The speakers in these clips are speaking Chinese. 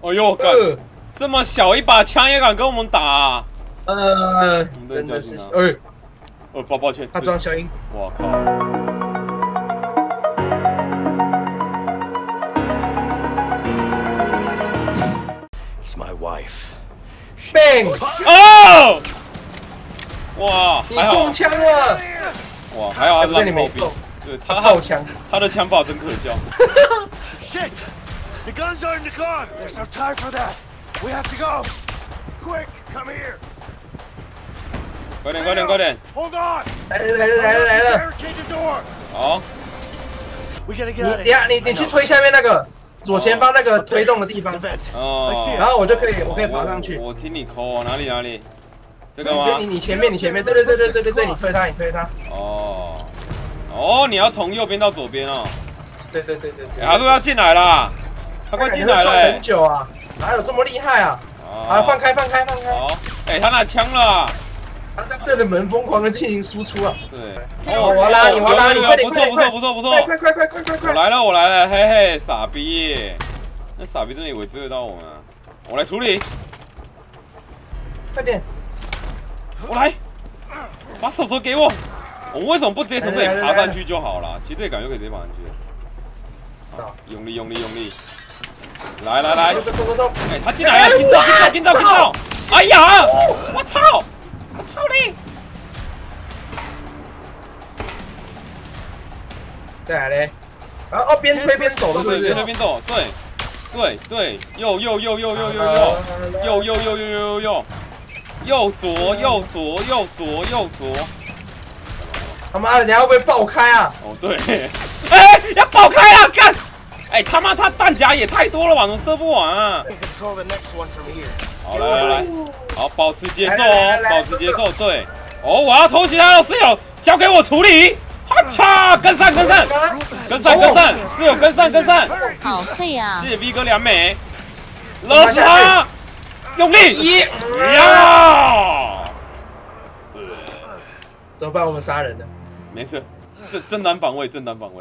哎呦，干！这么小一把枪也敢跟我们打、啊？ 真的是， 抱歉， 他装消音。 我靠！ It's my wife. Bang！ 哦！哇， 你中枪了！ 哇，还好他在你没中， 对他炮枪， 他的枪法真可笑。 Shit! The guns are in the car. There's no time for that. We have to go. Quick, come here. 快点，快点，快点！ Hold on. 来了！ Barricade the door. 好， We gotta 你 get out 等 of 下 here. 你去推下面那个左前方那个推动的地方， The vent. 哦， I see it. 然后我可以爬上去。 我听你抠哦，哪里？这个吗？ 你前面，对，你推他。 哦，你要从右边到左边哦。 对。 他都要进来了，他快进来了。 转很久啊，哪有这么厉害啊？好，放开。 好，他拿枪了。 他在对着门疯狂的进行输出啊。 对。 我要拉你，快点！ 不错。 快！ 我来了，嘿嘿，傻逼！那傻逼真的以为追得到我们啊？我来处理。 快点！ 我来，把手给我。我们为什么不直接从这里爬上去就好了？其实这里感觉可以直接爬上去。好，用力！来！ 走！ 他进来了！跟到！哎呀！我操你！ 再来嘞！然后边推边走的，对不对？ 边推边走，对，右，左。 他妈的，你会不会爆开啊？ 哦，对，要爆开啊！干！他妈，他弹夹也太多了吧，怎么射不完啊？好，来，好，保持节奏哦，对。哦，我要偷袭他了，室友，交给我处理。哈嚓，跟上，室友跟上。 好废啊！ 谢谢 V 哥2枚，勒死他，用力！呀！ 怎么办？我们杀人了。 没事，正当防卫。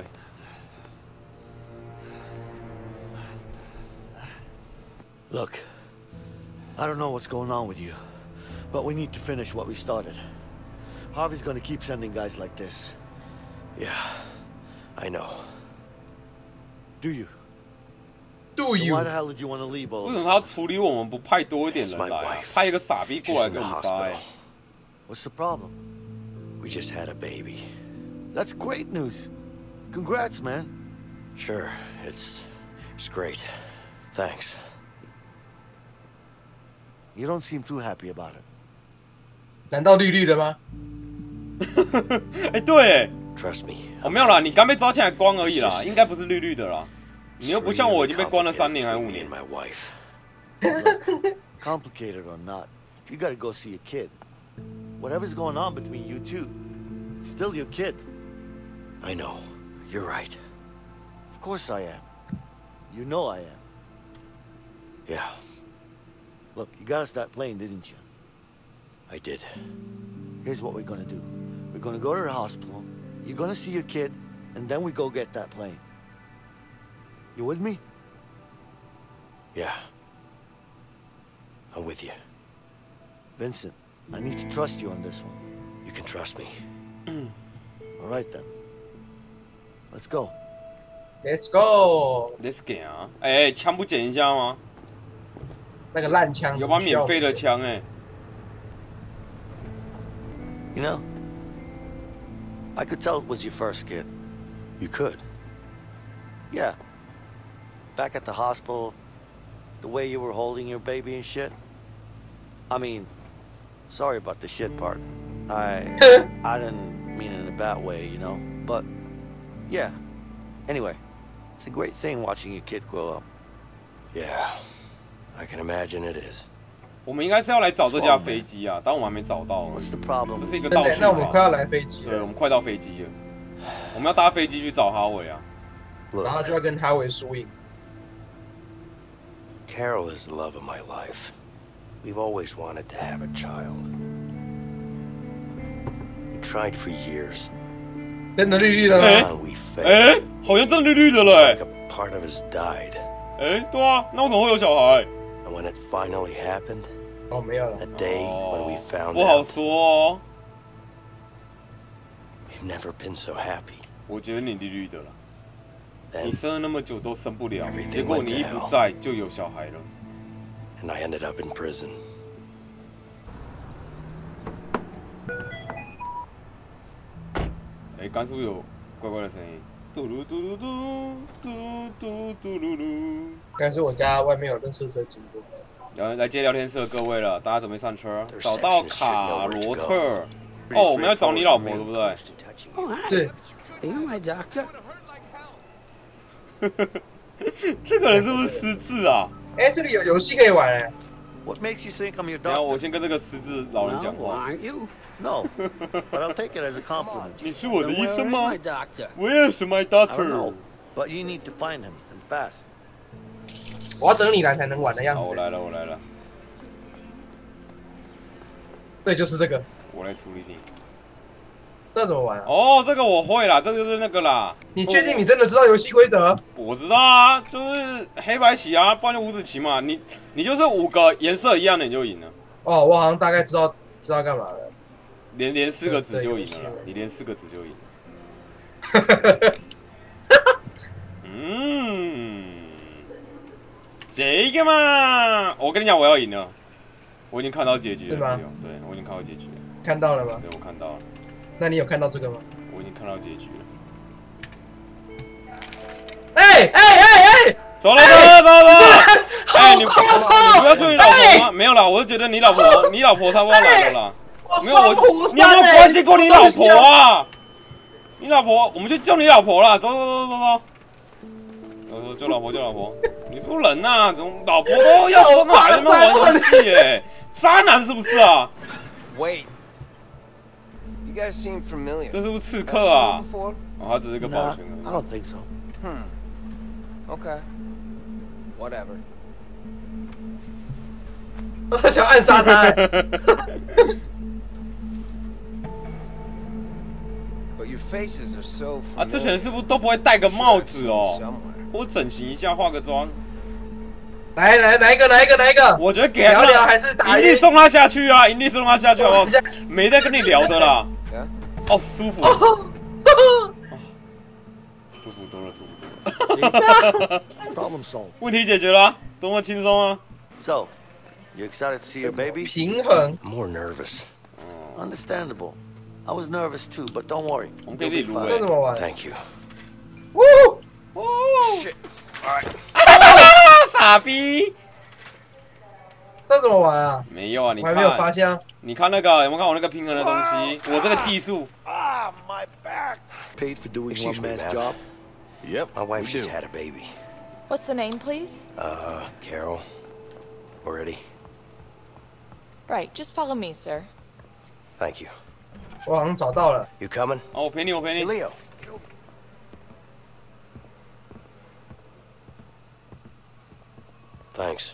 Look, I don't know what's going on with you, but we need to finish what we started. Harvey's gonna keep sending guys like this. Yeah, I know. Do you? Why the hell did you want to leave all 为什 this? 么他要处理我们不派多一点人来？派一个傻逼过来给我们杀 ？What's the problem? We just had a baby. That's great news. Congrats, man. Sure, it's great. Thanks. You don't seem too happy about it. 难道绿绿的吗？ 对。 Trust me. 没有啦，你刚被抓进来关而已啦，应该不是绿绿的啦。你又不像我已经被关了3年还是5年。 Complicated or not, you gotta go see a kid. Whatever's going on between you two, it's still your kid. I know. You're right. Of course I am. You know I am. Yeah. Look, you got us that plane, didn't you? I did. Here's what we're gonna do. We're gonna go to the hospital. You're gonna see your kid, and then we go get that plane. You with me? Yeah. I'm with you. Vincent, I need to trust you on this one. You can trust me. All right then. Let's go. Let's go. Let's go 啊！枪不捡一下吗？ 那个烂枪。 有把免费的枪 You know, I could tell it was your first kid. You could? Yeah. Back at the hospital, the way you were holding your baby and shit. I mean, sorry about the shit part. I didn't mean it in a bad way, you know? But, yeah. Anyway, it's a great thing watching your kid grow up. Yeah, I can imagine it is. 我们应该是要来找这架飞机啊，但我们还没找到。 What's the problem? 这是一个倒叙法。 那我们快要来飞机了。 对，我们快到飞机了。我们要搭飞机去找哈维啊。 然后就要跟哈维输赢。 Carol is the love of my life. We've always wanted to have a child. We tried for years. 真的绿绿的吗？ We failed. 好像真的绿绿的了。 Like a part of us died. 哎，对啊，那为什么会有小孩？ And when it finally happened, 哦，没有了。 that day when we found 不好 out, 说哦。 we've never been so happy. 我觉得你绿绿的了， Then, 你生了那么久都生不了， everything 结果 went 你一 to 不 hell. 在就有小孩了。 and I ended up in prison. 哎，刚是不是有怪怪的声音？嘟噜嘟噜嘟嘟嘟嘟噜噜。 刚才是我家外面有认识车经过。 有人来接聊天室的各位了，大家准备上车。找到卡罗特。哦，我们要找你老婆对不对？ 是。 Are you my doctor? 这个人是不是失智啊？ 哎，这里有游戏可以玩哎。 What makes you think I'm your 然后我 doctor? 先跟这个失智老人讲 No, 话。 aren't you? No, but I'll take it as a compliment. 你是我的 Then 医 where 生 is 吗 my doctor? ？Where is my I don't know, doctor？ but you need to find him and fast. 我要等你来才能玩的样好， 子我。来了，我来了， 对，就是这个。 我来处理你。 这怎么玩啊？ 哦，这个我会啦，这个就是那个啦。 你确定你真的知道游戏规则？ 我知道啊，就是黑白棋啊，不然就五子棋嘛。你就是5个颜色一样的你就赢了， 哦，我好像大概知道干嘛了。 连4个子就赢了啦，你连4个子就赢了。这个嘛，我跟你讲，我要赢了，我已经看到结局了， 是吗？ 对，我已经看到结局了。 看到了吗？ 对，我看到了， 那你有看到这个吗？ 我已经看到结局了。 哎！ 走了！哎，你不要注意老婆吗？没有啦，我是觉得你老婆差不多来了啦。没有你有没有关心过你老婆啊？你老婆，我们去救你老婆啦！走！救老婆！你说人呐，怎么老婆都要生孩子们玩游戏耶？渣男是不是啊？ Wait. You guys seem familiar. 这是不是刺客啊？ Before? 哦，他只是个保 Nah, 全 I 而已。 don't think so. Okay. Whatever. 我想暗杀他。 But your faces are so 啊，这 familiar. 些人是不是都不会戴个帽子 Sure, 哦？ somewhere. 或整形一下，化个妆？ 来，哪一个？ 我觉得给聊聊还是打营地送他下去啊！营地送他下去好不好？没在跟你聊的啦。 Yeah? 哦，舒服，舒服多了。 Problem solved. 问题解决了，多么轻松啊！ So, you excited to see your baby? 平衡。 I'm more nervous. Understandable. I was nervous too, but don't worry. 我们可以 You'll 自己 be 撸 fine. 这怎么玩？ Thank you. 呜！ 哦， Shit. All right. 傻逼！ 这怎么玩啊？ 没有啊，你我还没有发看， 现。 你看那个，有没有看我那个平衡的东西？我这个技术， Ah, my back. Paid for doing Excuse one me, man's ma'am. job? Yep, my wife We just do. had a baby. What's the name, please? Carol. Already. Right, just follow me, sir. Thank you. 我好像找到了。 You coming? 哦，我陪你，我陪 Hey, 你。 Leo. Get over. Thanks.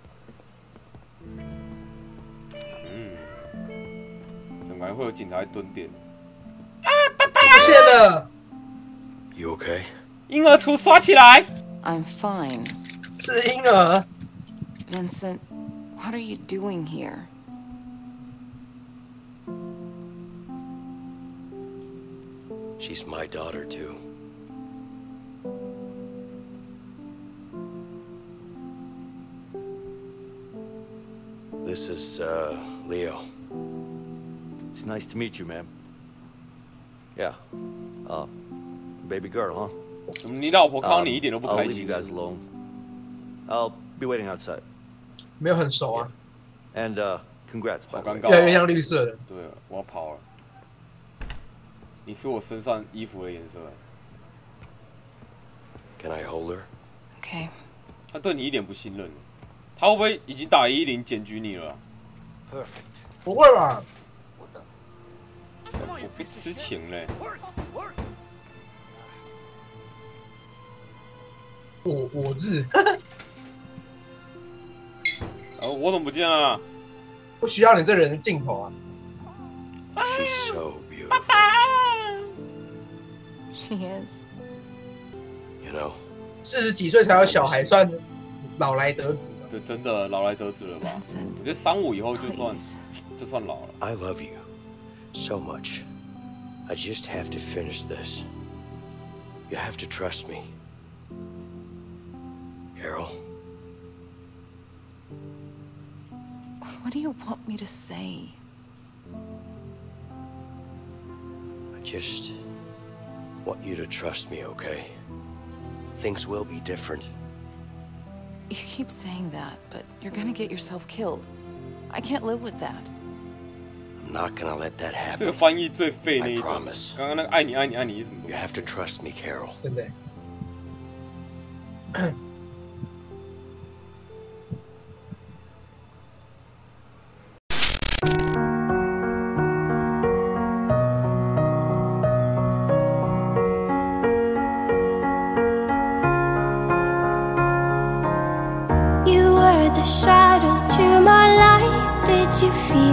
怎么感觉会有警察在蹲点？ 出现了， You okay? 婴儿图刷起来！ I'm fine. 是婴儿。 Vincent, what are you doing here? She's my daughter, too. This is, Leo. It's nice to meet you, ma'am. Yeah. Baby girl, huh? 怎么你老婆看到你一点都不 I'll 开 leave 心 you？guys alone. I'll be waiting outside. 没有很熟啊， And, congrats, by 好 the 尴 way. 尬越来越哦。 像绿色的。 对，我要跑了。你是我身上衣服的颜色。 Can I hold her? Okay. 他对你一点不信任，他会不会已经打110检举你了啊？ Perfect. 不会吧？ 我不痴情嘞。 我日， 我怎么不见了？ 不需要你这人的镜头啊！ She's so beautiful. She is. You know, 40几岁才有小孩算老来得子。 这真的老来得子了吧？我觉得35以后就算老了。 I love you so much. I just have to finish this. You have to trust me. Carol. What do you want me to say? I just want you to trust me, okay? Things will be different. You keep saying that, but you're gonna get yourself killed. I can't live with that. I'm not gonna let that 这个 happen. 翻译最废那一 I 种。 promise. 刚刚那个爱你爱你爱你是什么东 You 西？ have to trust me, Carol. 真的。 You were the shadow to my light. Did you feel